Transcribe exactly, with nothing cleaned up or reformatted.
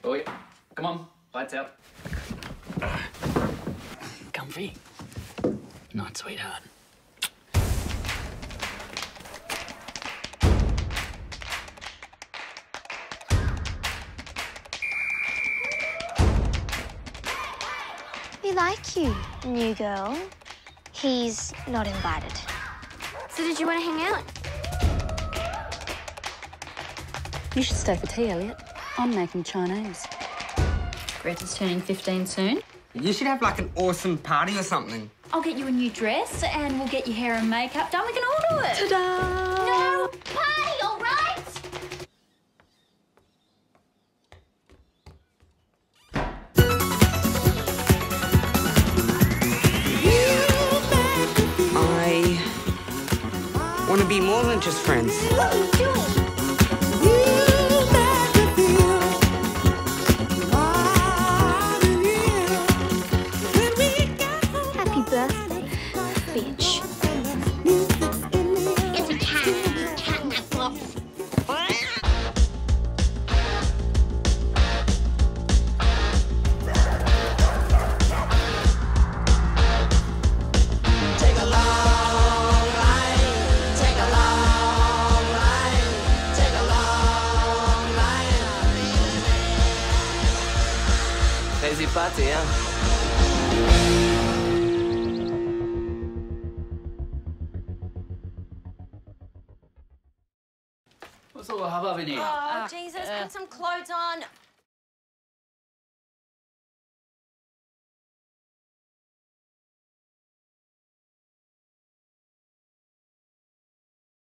Boy, come on, lights out. Comfy? Not, sweetheart. We like you, new girl. He's not invited. So did you want to hang out? You should stay for tea, Elliot. I'm making Chinese. Greta's turning fifteen soon. You should have, like, an awesome party or something. I'll get you a new dress and we'll get your hair and makeup done. We can all do it. Ta-da! No! Party, all right? I want to be more than just friends. What are you doing? Happy birthday, bitch. It's a cat. Cat in that box. Crazy party, yeah? What's all the hubbub in here? Oh, Jesus, put some clothes on.